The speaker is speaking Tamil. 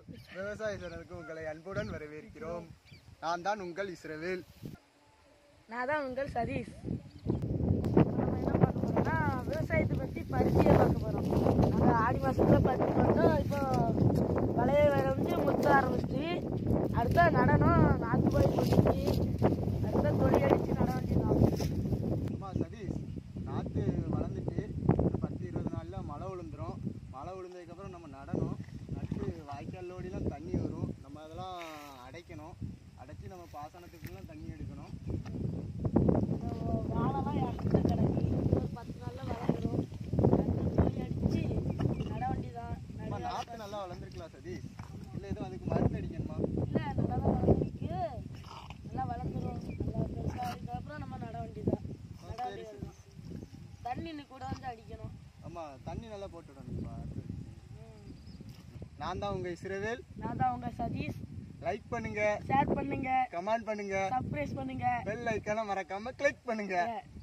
விவசாய சேனலுக்கு உங்களை அன்புடன் வரவேற்கிறோம். நான் தான் உங்கள் இஸ்ரவேல். நான் தான் உங்கள் சதீஷ். நம்ம என்ன பார்க்க போறோம்னா விவசாயத்தை பற்றி பருத்தியை பார்க்க போகிறோம். நாங்கள் ஆடி மாதத்துல பருத்தி போட்டோம். இப்போ வளைய வந்து முத்த ஆரம்பிச்சு அடுத்த நடனம் நாற்று போய் போட்டுச்சு. அடுத்த தொழில் அடித்து நட வேண்டியதான். அம்மா சதீஷ், நாற்று வளர்ந்துட்டு ஒரு 10-20 நாளில் மழை விழுந்துடும். மழை விழுந்ததுக்கப்புறம் நம்ம நடணும். நட்டு வாய்க்காலோடிலாம் தண்ணி வரும். நம்ம அதெல்லாம் அடைக்கணும். அடைச்சி நம்ம பாசனத்துக்குலாம் தண்ணி எடுக்கணும். வாழைலாம் இறந்து கிடக்கு. ஒரு 10 நாளில் வளர்ந்துடும். தொழில் அடித்து நட வேண்டியதான். நாற்று நல்லா வளர்ந்துருக்கலாம் சதீஷ். இல்லை எதுவும் அதுக்கு மருந்து அடிக்கணுமா? இல்லை, நல்லா தான் வளர்ந்துருக்கு. நல்லா வளர்ந்துடும். நல்லா பெருசாக அதுக்கப்புறம் நம்ம நட வேண்டியதான். நட வேண்டியது தண்ணி கூட வந்து அடிக்கணும். ஆமாம், தண்ணி நல்லா போட்டுவிடணும்ப்பா. நான் தான் உங்கள் இஸ்ரவேல். நான் தான் உங்கள் சதீஷ். லைக் பண்ணுங்க, ஷேர் பண்ணுங்க, கமெண்ட் பண்ணுங்க, சப்ஸ்கிரைப் பண்ணுங்க, பெல் ஐக்கானை மறக்காம கிளிக் பண்ணுங்க.